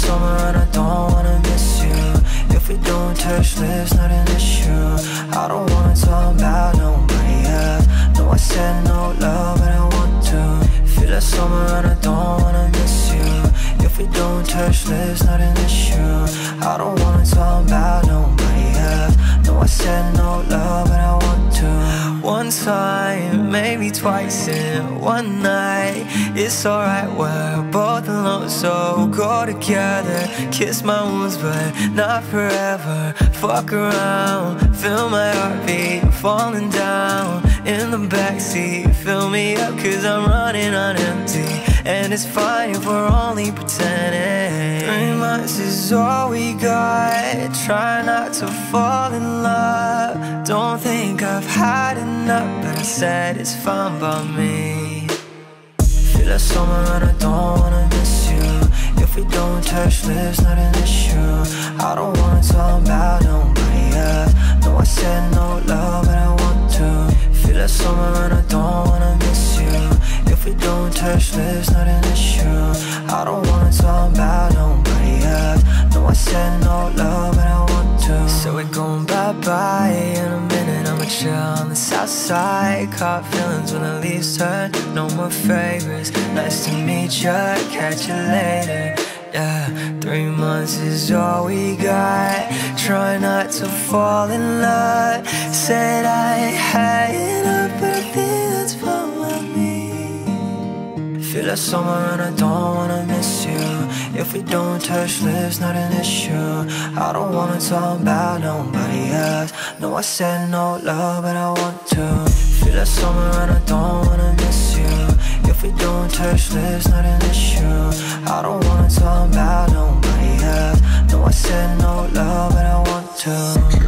summer and I don't wanna miss you. If we don't touch lips, not an issue. I don't wanna talk about nobody else. No, I said no love, but I want to. Feel like summer and I don't wanna miss you. If we don't touch lips, not an issue. I don't wanna talk about nobody else. No, I said no love, but I want to. One time, maybe twice in one night. It's alright, we're both alone, so go together. Kiss my wounds, but not forever. Fuck around, feel my heartbeat falling down in the backseat. Fill me up, cause I'm running on empty. And it's fine if we're only pretending. 3 months is all we got. Try not to fall in love. Don't think I've had enough, but I said it's fine by me. Feel like summer and I don't wanna miss you. If we don't touch lips, not an issue. I don't wanna talk about nobody else. No, I said no love, but I want to. Feel like summer and I don't wanna miss you. If we don't touch lips, not an issue. I don't wanna talk about nobody else. No, I said no love, but I want to. So we're going bye-bye. In a minute I'ma chill on the south side. Caught feelings when the leaves turn. No more favorites. Nice to meet ya, catch you later. Yeah, 3 months is all we got. Try not to fall in love. Said I had enough, but I think that's fine with me. Feel like summer and I don't wanna miss you. If we don't touch lips, not an issue. I don't wanna talk about nobody else. No, I said no love, but I want to. Feel like summer and I don't wanna miss you. If we don't touch lips, not an issue. I don't wanna talk about nobody else. No, I said no love, but I want to.